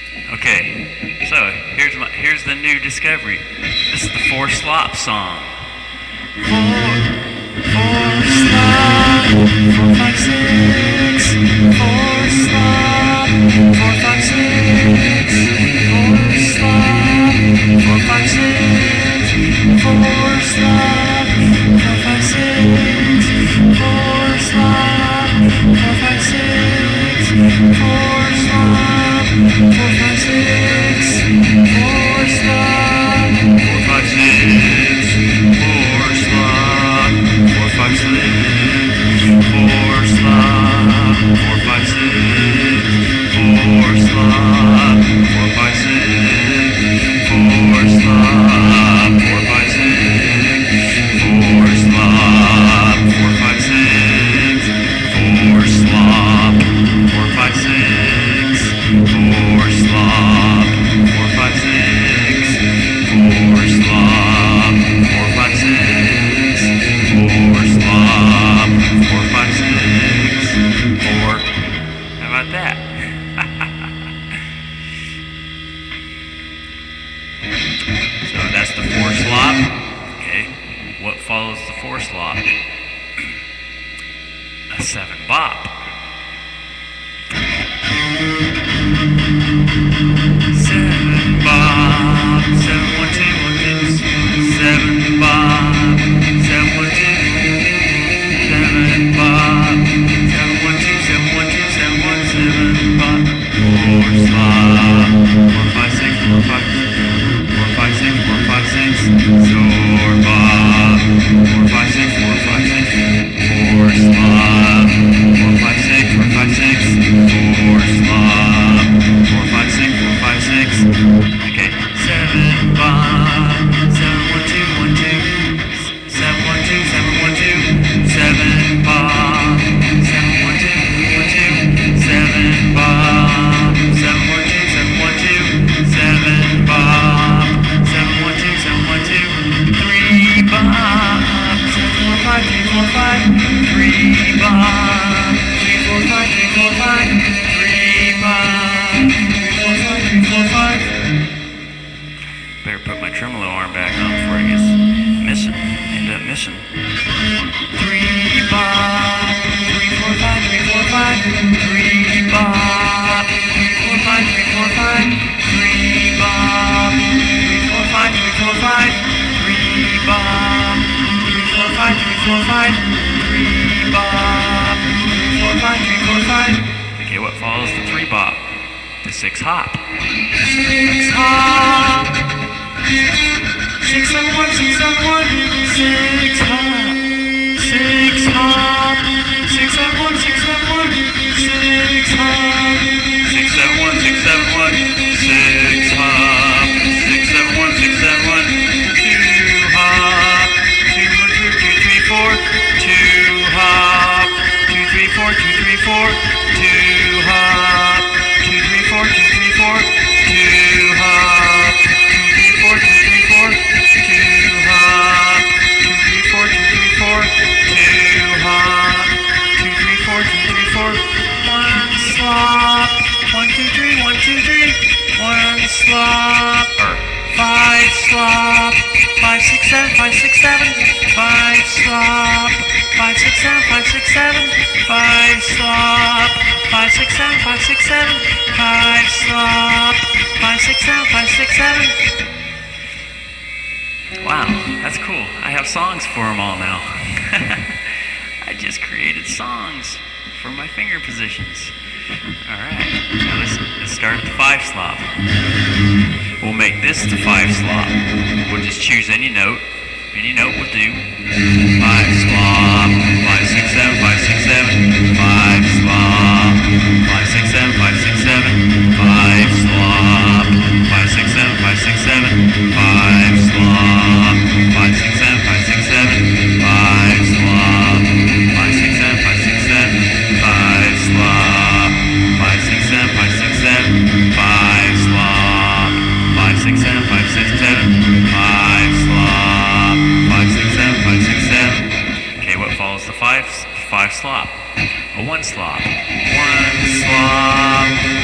Okay, so here's the new discovery. This is the Four Slop song. Four slop, 4, 5, 6. 4 slop, 4, 5, 6. 4 slop, 4, 5, 6. 4 slop, 4, 5, 6. 4 slop, 4, 5, 6. 4 slop, 4, 5, 6. 4 slop, 4, 5, 6. 4 slop, 4, 5, 6. 4 slop, 4, 5, 6. 4 slop, 4, 5, 6. 4 slop, 4, 5, 6. 4 slop, 4, 5, 6. 4 slop, 4, 5, 6. 4 slop, 4, 5, 6. 4 slop, 4, 5, 6. 4 slop, 4, 5, 6. 4. How about that? So that's the 4 slop. Okay. What follows the 4 slop? A 7 bop. 7 bop. 7 1 2 1 2. 7 bop. 7 1 2. 7 bop. 7 1 2 7 1 2 7 1 7 bop. 4 slop. 4 5 6 4 5 4 5 6 4 5 6. 4 bop. 4 5 6 4 5 6. 4 slop. 4 5 6 4 5 6. 4 slop. 4 5 6 4 5 6. Okay. 7 bop. 7 1 2 1 2. 7 1 2 7 1 2. 7 bop. 7 1 2 1 2. 7 bop. 7 1 2 7 1 2. 7 bop. 7 1 2 7 1 2. 3 bop. 7 4 5 3 4 5. 3 bop. 3 4 5 3 4 5. 3 bop. 3 4 5 3 4 5. Better put my tremolo arm back on before I get missing. End up missing. 3 bop. 3 4 5 3 4 5. 3 bop. 3 4 5 3 4 5. 3 bop. 3 4 5 3 4 5. 3 bop. 3 4 5 3 4 5. 3 bop. 3 4 5 3 4 5. Okay, what follows the 3 bop? The 6 hop. 6 hop. 6 7 1 6 7 1. 6 hop. 6 hop. 6 7 1 6 7 1. 6 hop. 6 7 1 6 7 1. 6 hop. 6 7 1 6 7 1. 2 hop. 2 1 2 2 3 4. 2 hop. 2 3 4 2 3 4. 2 hop. 2 3 4 2 3 4. 2 hop. 2 3 4 2 3 4. 2 hop. 2 3 4 2 3 4. 2 hop. 2 3 4 2 3 4. 1 slop. 1 2 3 1 2 3. 1 slop. 5 slop. 5 6 7 5 6 7. 5 slop. 5 6 7 5 6 7. 5 slop. 5 6 7 5 6 7. 5 slop. 5 6 7 5 6 7. Wow, that's cool. I have songs for them all now. I just created songs for my finger positions. Alright, now let's start at the 5 slop. We'll make this the 5 slop. We'll just choose any note. Any note will do. 5 slop. 5 6 7 5 6 7. 5 slop. 5 6 7 5 6 7. 5 slop. 5 6 7 5 6 7. 5 slop. 5 6 7 5 6 7. 5 slop. 5 6 7 5 6 7. 5 slop. 5 6 7 5 6 7. 5 slop. 5 6 7 5 6 7. 5 slop. 5 6 7 5 6 7. Okay, what follows the 5 slop? A 1 slop. 1 slop.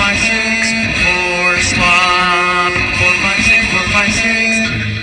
5, 6, 4, slop. 4, 5, 6, 4, 5, 6.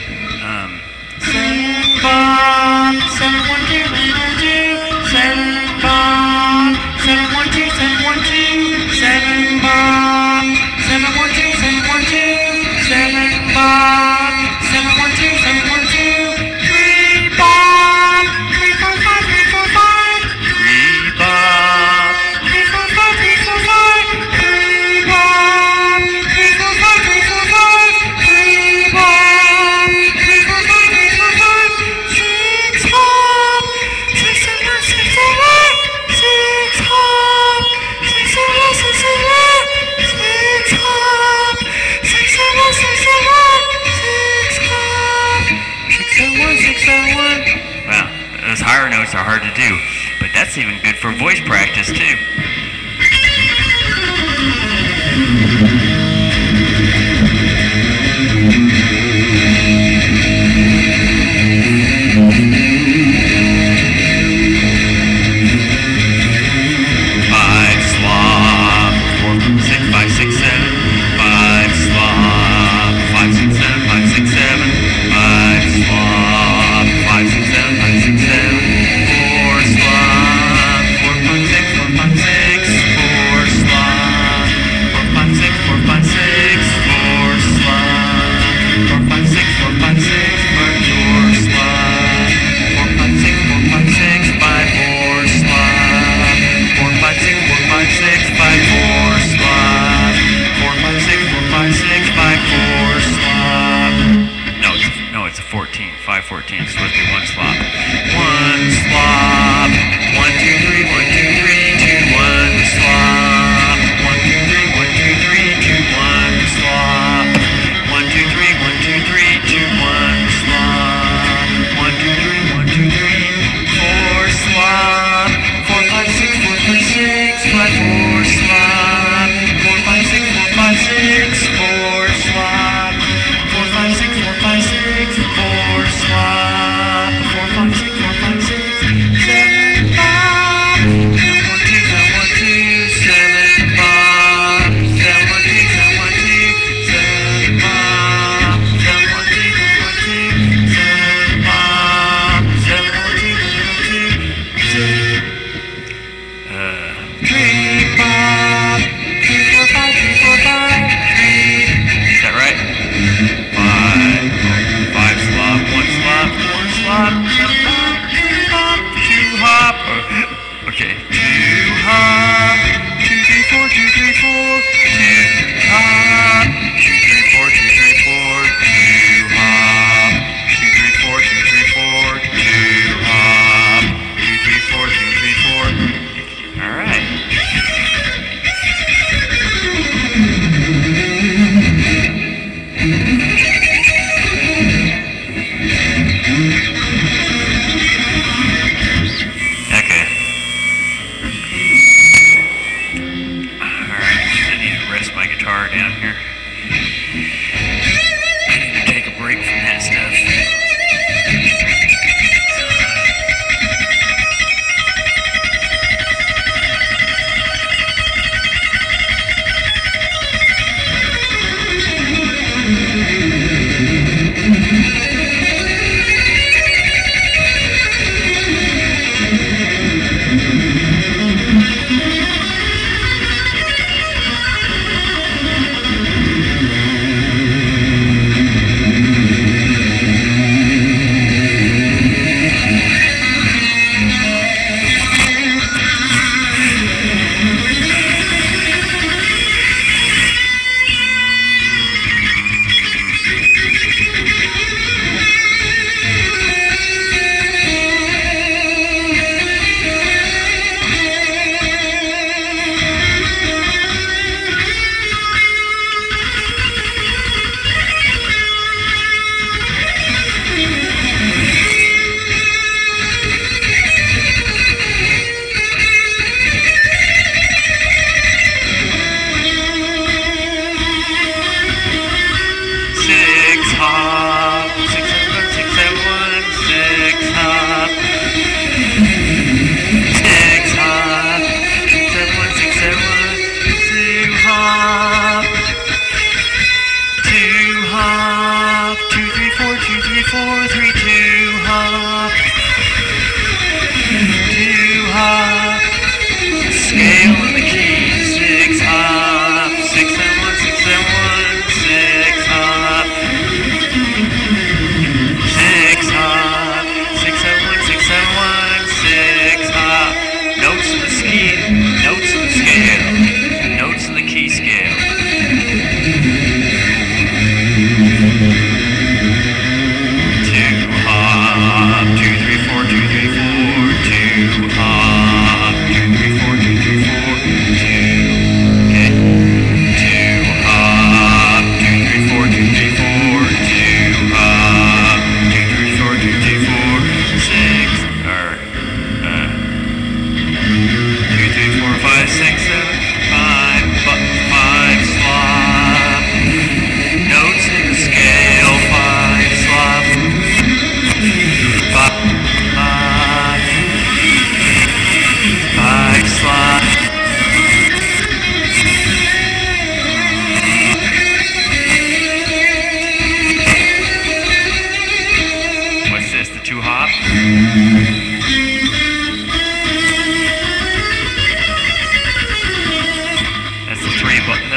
7 Bob, 7, 1, 2, 7, Bob, 7, 1, 2, 7, 1, 2, 7 Bob, 7, 1, 2, 7, 1, 2, 7 Bob, 7, 1, 2, 7, 1, 2, 3 Bob, 3, 4, 5, 3, 4, 5, 3 Bob, 3, 4, 5, 3, 4, 5, 3 Bob, 3, 4, 5, 3, 4, 5, 3 Bob, 3, 4, 5, 3, 4, 5, 6 Bob, 6, 7, 6, 7, 6 Bob, 6, 7, 6, 7, 6 Bob, 6, 7, 6, 7, 6 Bob, 6, 7, 6, 7. Wow, those higher notes are hard to do, but that's even good for voice practice too.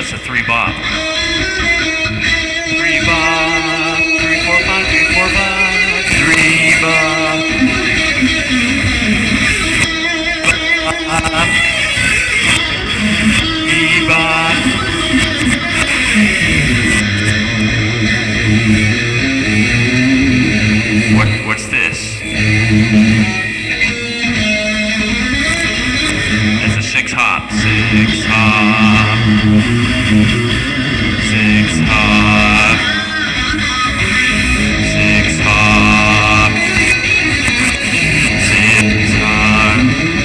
it's a 3-bop. 3-bop, 3, 4, 5, 3, 4, 5, 3-bop. Bebop. What's this? It's a 6-hop. 6-hop. 6-hop. 6-hop. 6-hop.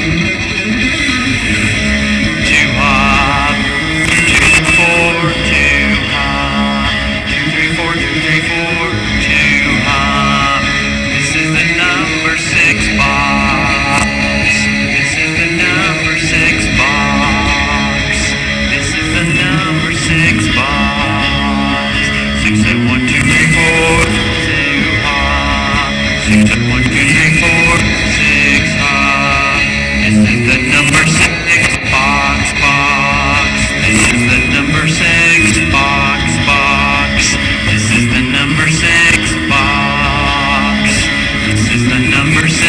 2-hop. 2-4. 2-hop. 2-3-4. 2-3-4. 2-hop. This is the number 6 box. This is the number 6 box. This is the number 6 box. 6, 7, 1, 2, 3, 4. 2-hop. 6, 7, 1, 2, 3, 4. 6-hop. This is the number 6 box. This is the number 6 box. This is the number 6 box. This is the number 6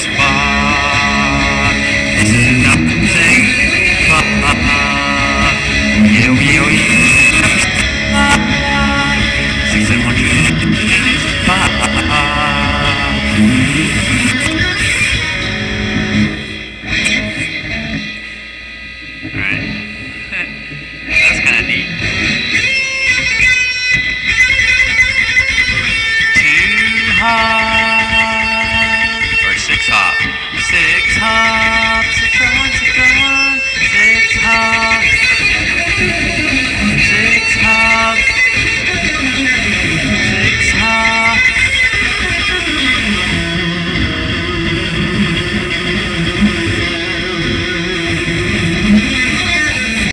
box. This is the number 6 box. Yo, yo, yo. 6, 7, 1, 2, 5. Alright. That's kind of neat. 2-hop or 6-hop. 6-hop, 6-hop,